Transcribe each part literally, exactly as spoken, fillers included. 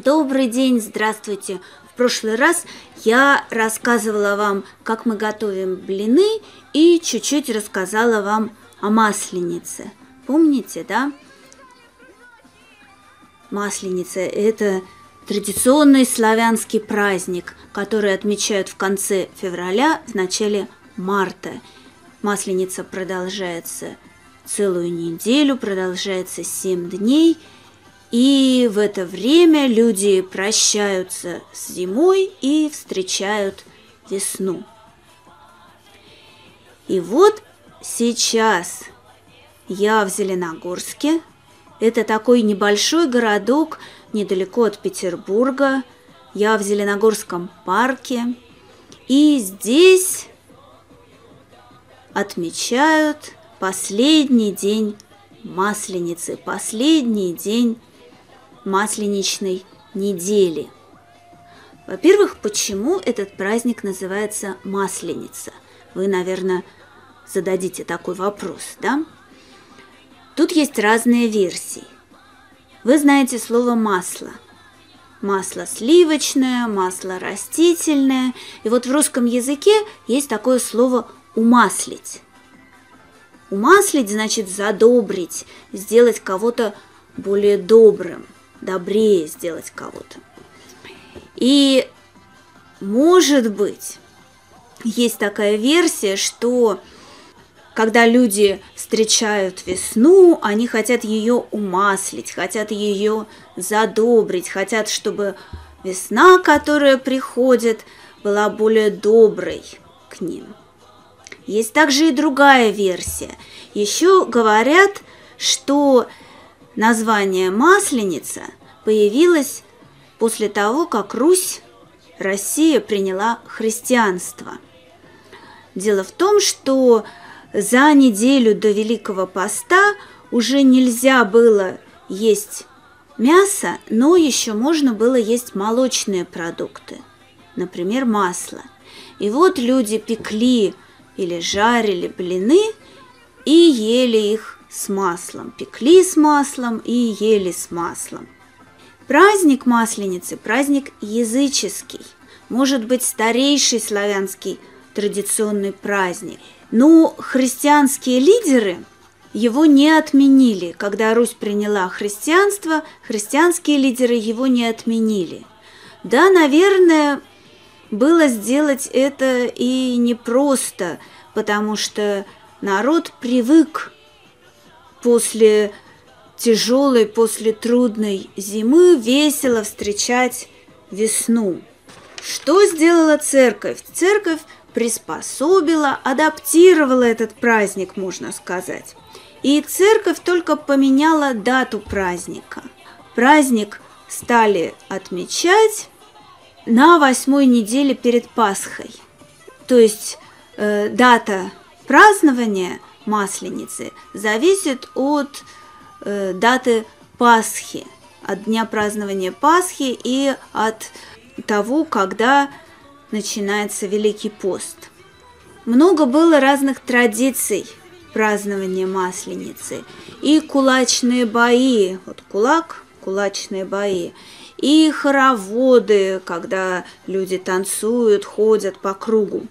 Добрый день, здравствуйте! В прошлый раз я рассказывала вам, как мы готовим блины, и чуть-чуть рассказала вам о Масленице. Помните, да? Масленица – это традиционный славянский праздник, который отмечают в конце февраля, в начале марта. Масленица продолжается целую неделю, продолжается семь дней. И в это время люди прощаются с зимой и встречают весну. И вот сейчас я в Зеленогорске. Это такой небольшой городок недалеко от Петербурга. Я в Зеленогорском парке. И здесь отмечают последний день Масленицы, последний день масленичной недели. Во-первых, почему этот праздник называется Масленица? Вы, наверное, зададите такой вопрос, да? Тут есть разные версии. Вы знаете слово «масло». Масло сливочное, масло растительное. И вот в русском языке есть такое слово «умаслить». Умаслить значит задобрить, сделать кого-то более добрым, добрее сделать кого-то. И, может быть, есть такая версия, что когда люди встречают весну, они хотят ее умаслить, хотят ее задобрить, хотят, чтобы весна, которая приходит, была более доброй к ним. Есть также и другая версия. Еще говорят, что название Масленица появилось после того, как Русь, Россия, приняла христианство. Дело в том, что за неделю до Великого Поста уже нельзя было есть мясо, но еще можно было есть молочные продукты, например, масло. И вот люди пекли или жарили блины и ели их с маслом. Пекли с маслом и ели с маслом. Праздник Масленицы – праздник языческий. Может быть, старейший славянский традиционный праздник. Но христианские лидеры его не отменили. Когда Русь приняла христианство, христианские лидеры его не отменили. Да, наверное, было сделать это и непросто, потому что народ привык после тяжелой, после трудной зимы весело встречать весну. Что сделала церковь? Церковь приспособила, адаптировала этот праздник, можно сказать. И церковь только поменяла дату праздника. Праздник стали отмечать на восьмой неделе перед Пасхой. То есть э, дата празднования Масленицы зависит от э, даты Пасхи, от дня празднования Пасхи и от того, когда начинается Великий пост. Много было разных традиций празднования Масленицы. И кулачные бои, вот кулак, кулачные бои, и хороводы, когда люди танцуют, ходят по кругу,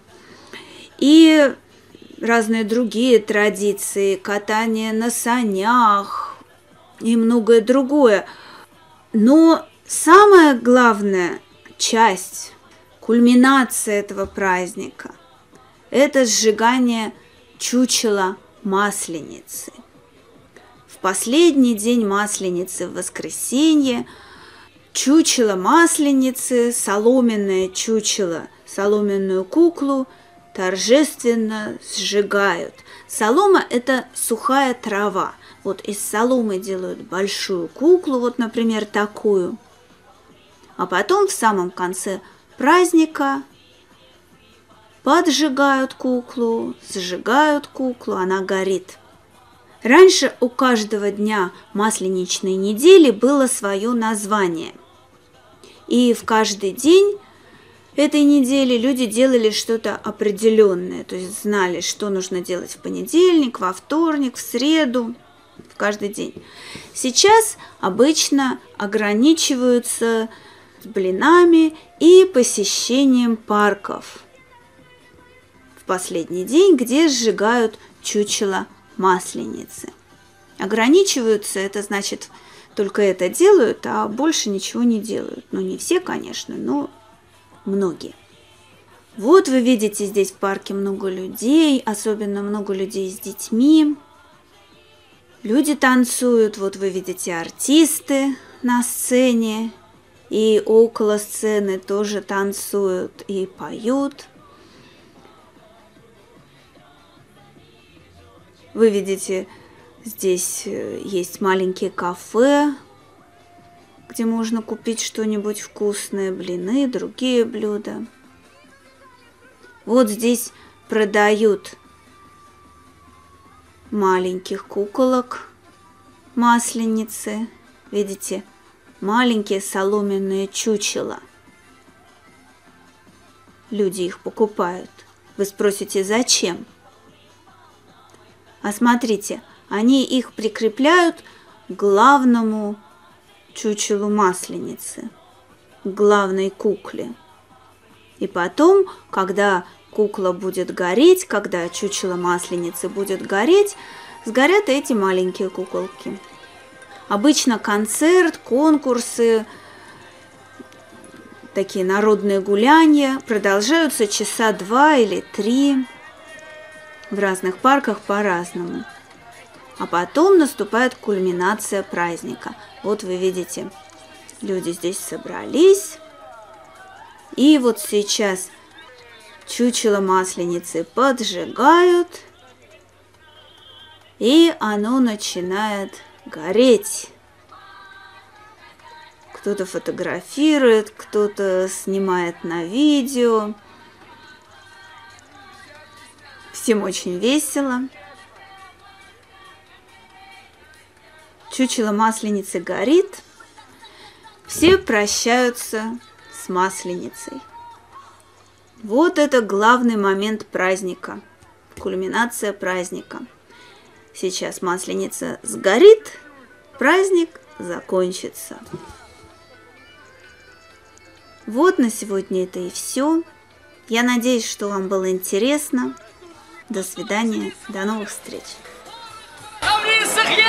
и разные другие традиции, катание на санях и многое другое. Но самая главная часть, кульминация этого праздника – это сжигание чучела Масленицы. В последний день Масленицы, в воскресенье, чучело Масленицы, соломенное чучело, соломенную куклу торжественно сжигают. Солома – это сухая трава. Вот из соломы делают большую куклу, вот, например, такую. А потом в самом конце праздника поджигают куклу, сжигают куклу, она горит. Раньше у каждого дня масленичной недели было свое название. И в каждый день этой недели люди делали что-то определенное, то есть знали, что нужно делать в понедельник, во вторник, в среду, каждый день. Сейчас обычно ограничиваются блинами и посещением парков в последний день, где сжигают чучело Масленицы. Ограничиваются, это значит, только это делают, а больше ничего не делают. Ну, не все, конечно, но многие. Вот вы видите, здесь в парке много людей, особенно много людей с детьми. Люди танцуют, вот вы видите артисты на сцене, и около сцены тоже танцуют и поют. Вы видите, здесь есть маленькие кафе, где можно купить что-нибудь вкусное, блины, другие блюда. Вот здесь продают маленьких куколок Масленицы. Видите, маленькие соломенные чучела. Люди их покупают. Вы спросите, зачем? А смотрите, они их прикрепляют к главному чучелу Масленицы, к главной кукле. И потом, когда кукла будет гореть, когда чучело Масленицы будет гореть, сгорят эти маленькие куколки. Обычно концерт, конкурсы, такие народные гуляния продолжаются часа два или три. В разных парках по-разному. А потом наступает кульминация праздника. Вот вы видите, люди здесь собрались. И вот сейчас чучело Масленицы поджигают. И оно начинает гореть. Кто-то фотографирует, кто-то снимает на видео. Всем очень весело. Чучело Масленицы горит. Все прощаются с Масленицей. Вот это главный момент праздника. Кульминация праздника. Сейчас Масленица сгорит, праздник закончится. Вот на сегодня это и все. Я надеюсь, что вам было интересно. До свидания, до новых встреч.